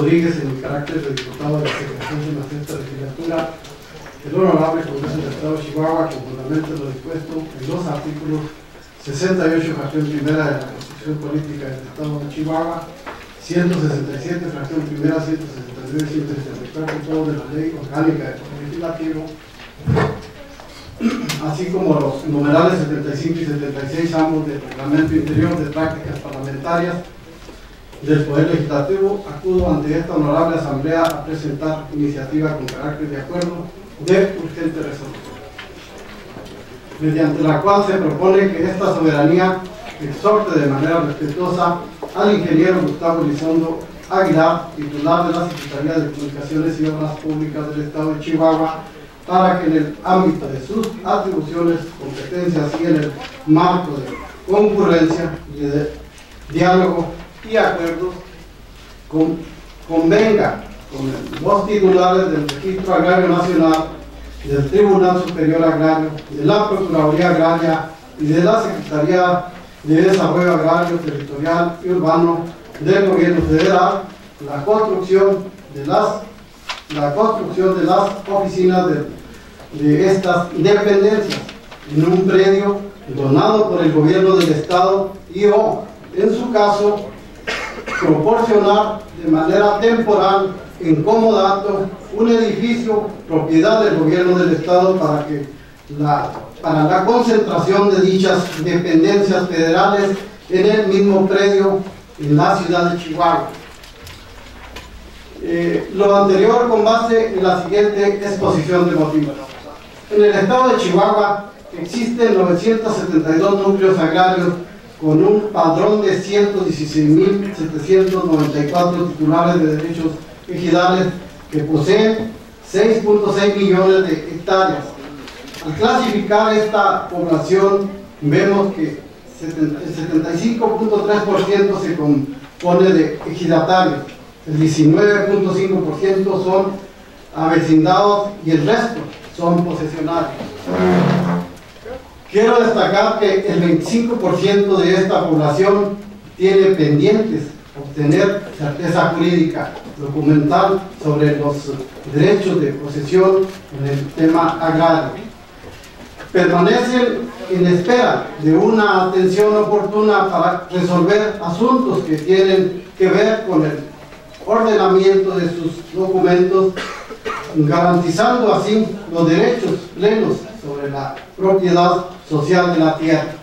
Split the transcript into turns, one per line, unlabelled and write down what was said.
Rodríguez en mi carácter de diputado de la Secretaría de la Sexta Legislatura, el Honorable Congreso del Estado de Chihuahua, con fundamento en lo dispuesto en los artículos 68, fracción primera de la Constitución Política del Estado de Chihuahua, 167, fracción primera, 169 y 174, todo de la Ley Orgánica del Poder Legislativo, así como los numerales 75 y 76, ambos del Reglamento Interior de Prácticas Parlamentarias del Poder Legislativo, acudo ante esta honorable Asamblea a presentar iniciativa con carácter de acuerdo de urgente resolución, mediante la cual se propone que esta soberanía exhorte de manera respetuosa al ingeniero Gustavo Elizondo Aguilar, titular de la Secretaría de Comunicaciones y Obras Públicas del Estado de Chihuahua, para que en el ámbito de sus atribuciones, competencias y en el marco de concurrencia y de diálogo y acuerdos, convenga con los titulares del Registro Agrario Nacional, del Tribunal Superior Agrario, de la Procuraduría Agraria y de la Secretaría de Desarrollo Agrario, Territorial y Urbano del Gobierno Federal, la construcción de las oficinas de estas dependencias en un predio donado por el Gobierno del Estado y o, en su caso, proporcionar de manera temporal en comodato un edificio propiedad del Gobierno del Estado para la concentración de dichas dependencias federales en el mismo predio en la ciudad de Chihuahua. Lo anterior con base en la siguiente exposición de motivos. En el estado de Chihuahua existen 972 núcleos agrarios con un padrón de 116.794 titulares de derechos ejidales que poseen 6.6 millones de hectáreas. Al clasificar esta población, vemos que el 75.3% se compone de ejidatarios, el 19.5% son avecindados y el resto son posesionarios. Quiero destacar que el 25% de esta población tiene pendientes obtener certeza jurídica documental sobre los derechos de posesión en el tema agrario. Permanecen en espera de una atención oportuna para resolver asuntos que tienen que ver con el ordenamiento de sus documentos, garantizando así los derechos plenos sobre la propiedad social de la tierra.